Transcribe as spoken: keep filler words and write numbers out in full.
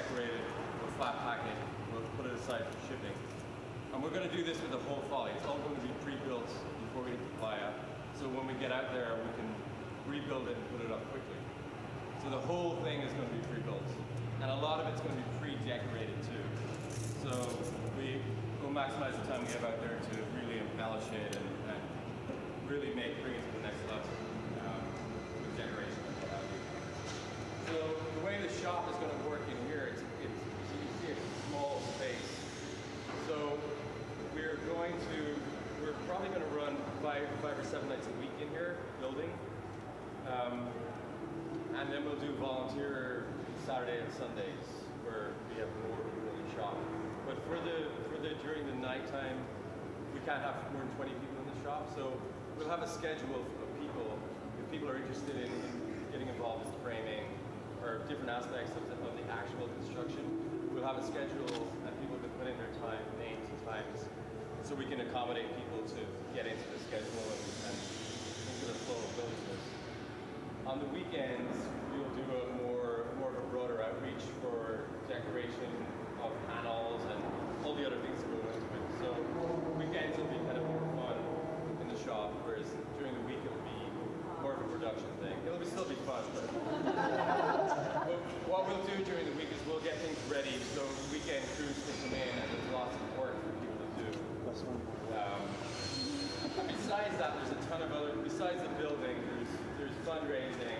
decorate it, we'll flat pack it, we'll put it aside for shipping. And we're going to do this with the whole folly. It's all going to be pre-built before we hit the playa. So when we get out there, we can rebuild it and put it up quickly. So the whole thing is going to be pre-built. And a lot of it's going to be pre-decorated too. So we will maximize the time we have out there to really embellish it and, and really make, bring it to the next level um, with decoration and what have you. So the way the shop is going to work in here, it's, it's, so you see it's a small space. So we're going to, we're probably going to run five, five or seven nights a week in here, building. Um, and then we'll do volunteer Saturday and Sundays, where we have more people in the shop. But for the, for the, during the nighttime, we can't have more than twenty people in the shop, so we'll have a schedule of people. If people are interested in, in getting involved in framing or different aspects of the, of the actual construction, we'll have a schedule and people can put in their time, names and times, so we can accommodate people to get into the schedule and, and into the flow of business. On the weekends, we'll do a more, more of a broader outreach for decoration of panels and all the other things that go into it. So weekends will be kind of more fun in the shop, whereas during the week it'll be more of a production thing. It'll be, still be fun, but what we'll do during the week is we'll get things ready so weekend crews can come in and there's lots of work for people to do. Um, and besides that, there's a ton of other, besides the building, there's, there's fundraising